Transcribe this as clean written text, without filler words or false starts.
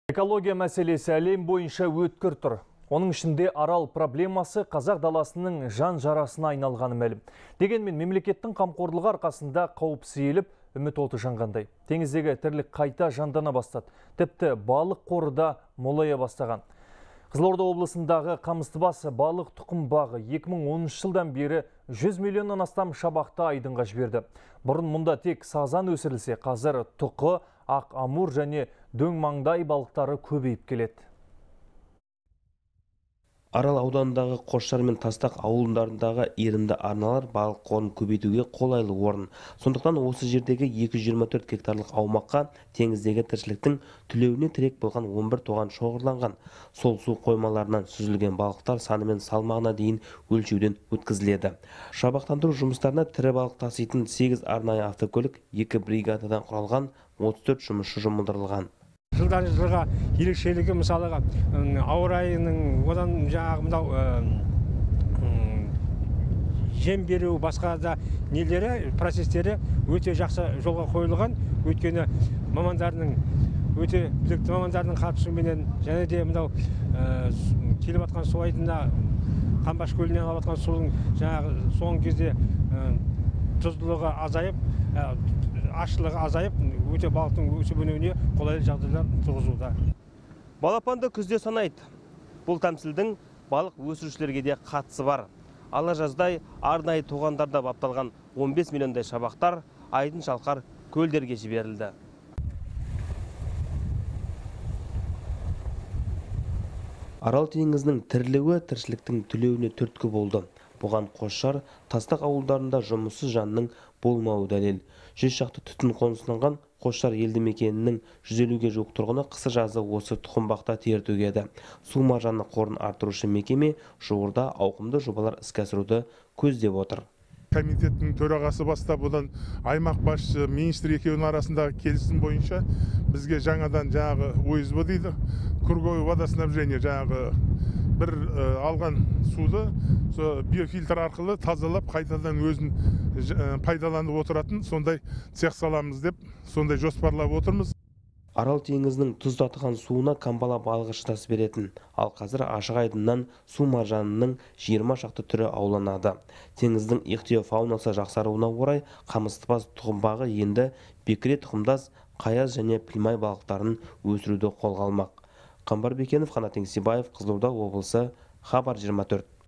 Экология мәселесі әлем бойынша өткір тұр. Оның ішінде арал проблемасы қазақ даласының жан жарасына айналғаны мәлім. Дегенмен мемлекеттің қамқорлығы арқасында қауіп сейіліп, үміт оты жанғандай. Теңіздегі тірлік қайта жандана бастады. Тіпті балық қоры да молая бастаған. Қызылорда облысындағы Қамыстыбас балық тұқым бағы 2010 жылдан бері 100 миллионнан астам шабақты айдынға жіберді. Бұрын мұнда тек сазан өсірілсе, қазір тұқы, ақ амур және дөң маңдай балықтары көбейіп келеді. Арал ауданындағы Қосшар мен Тастақ ауылдарындағы ерінді арналар балық қорын көбейтуге қолайлы орын. Сондықтан осы жердегі 224 гектарлық аумаққа теңіздегі тіршіліктің түлеуіне тірек болған 11 тоған шоғырланған. Сол су қоймаларынан сүзілген балықтар саны мен салмағына дейін өлшеуден өткізіледі. Шабақтандыру жұмыстарына тірі балық таситын 8 арнайы автокөлік, 2 бригададан құралған 34 жұмысшы жұмылдырылған. Жылдан жылға ерекшелігі мысалыға ауа райының одан жаңағы мынау жем беру басқа да нелері процестері өте жақсы жолға қойылған. Өйткені мамандардың өте білікті мамандардың қатысуымен және де мынау келіп жатқан су айдынына Қамбаш көлінен алып жатқан судың жаңағы соңғы кезде тұздылығы азайып, ашылығы азайып, өте балықтың өсіп-өнуіне қолайлы жағдайлар туғызуда. Балапанды күзде санайды. Бұл тәмсілдің балық өсірушілерге де қатысы бар. Ала жаздай арнайы тоғандарда бапталған 15 миллиондай шабақтар айдын шалқар көлдерге жіберілді. Арал теңізінің тірілуі тіршіліктің түлеуіне түрткі болды. Бұған Қосшар, Тастақ ауылдарында жұмыссыз жанның болмауы дәлел. 100 шақты түтін қоныстанған Қосшар елді мекенінің 150-ге жуық тұрғыны қысы жазы осы тұқымбақта тер төгеді. Су маржаны қорын арттырушы мекеме жуырда ауқымды жобалар іске асыруды көздеп отыр. Комитеттің төрағасы бастап, одан аймақ басшысы, министр екеуінің арасындағы келісім бойынша бізге жаңадан жаңағы ОСБ дейді, круговое водоснабжение, жаңағы бір алған суды биофильтр арқылы тазалап, қайтадан өзін пайдаланып отыратын сондай цех саламыз деп, сондай жоспарлап отырмыз. Арал теңізінің тұз татыған суына камбала балығы шыдас беретін, ал қазір ашық айдыннан су маржанының 20 шақты түрі ауланады. Теңіздің ихтиофаунасы жақсаруына орай Қамыстыбас тұқымбағы енді бекіре тұқымдас қаяз және пілмай балықтарын өсіруді қолға алмақ. Қамбар Бекенов, Қанат Еңсебаев, Қызылорда облысы, Хабар 24.